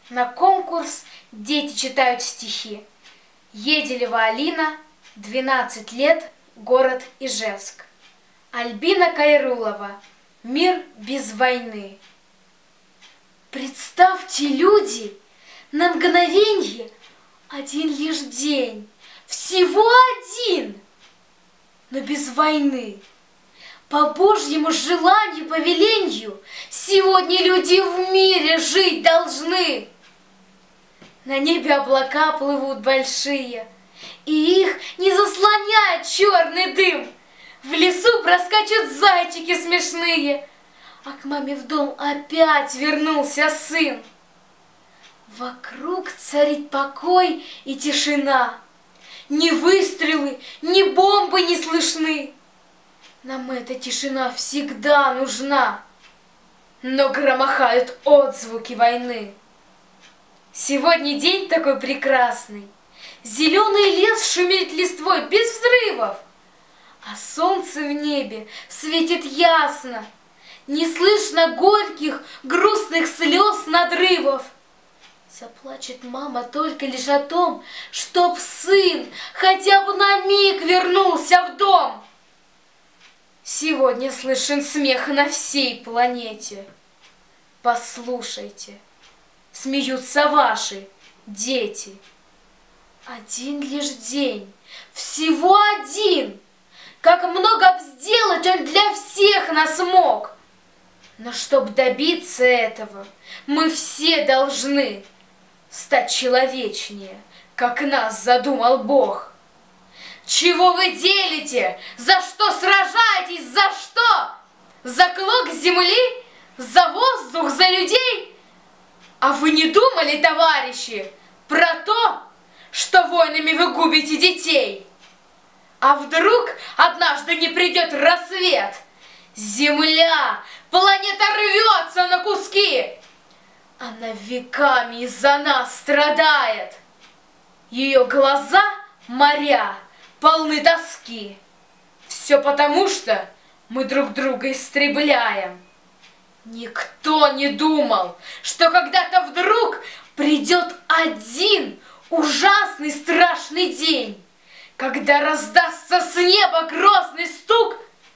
На конкурс дети читают стихи. Еделева Алина, 12 лет, город Ижевск. Альбина Кайрулова, «Мир без войны». Представьте, люди, на мгновенье один лишь день, всего один, но без войны. По Божьему желанию, повелению, сегодня люди в мире жить должны. На небе облака плывут большие, и их не заслоняет черный дым. В лесу проскачут зайчики смешные, а к маме в дом опять вернулся сын. Вокруг царит покой и тишина, ни выстрелы, ни бомбы не слышны. Нам эта тишина всегда нужна, но громыхают отзвуки войны. Сегодня день такой прекрасный, зеленый лес шумит листвой без взрывов, а солнце в небе светит ясно, не слышно горьких, грустных слез, надрывов. Заплачет мама только лишь о том, чтоб сын хотя бы на миг вернулся в дом. Сегодня слышен смех на всей планете. Послушайте, смеются ваши дети. Один лишь день, всего один. Как много б сделать он для всех нас мог. Но чтоб добиться этого, мы все должны стать человечнее, как нас задумал Бог. Чего вы делите? За что сражаетесь? За что? За клок земли? За воздух? За людей? А вы не думали, товарищи, про то, что войнами вы губите детей? А вдруг однажды не придет рассвет? Земля, планета рвется на куски. Она веками из-за нас страдает. Ее глаза — моря, полны тоски. Все потому, что мы друг друга истребляем. Никто не думал, что когда-то вдруг придет один ужасный страшный день, когда раздастся с неба грозный стук,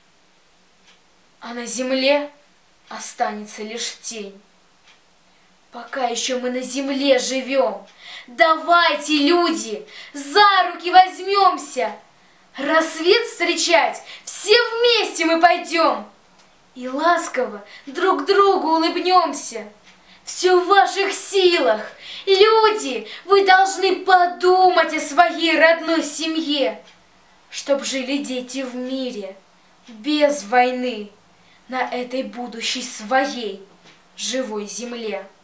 а на земле останется лишь тень. Пока еще мы на земле живем, давайте, люди, за руки возьмемся. Рассвет встречать все вместе мы пойдем и ласково друг другу улыбнемся. Все в ваших силах. Люди, вы должны подумать о своей родной семье, чтоб жили дети в мире, без войны, на этой будущей своей живой земле.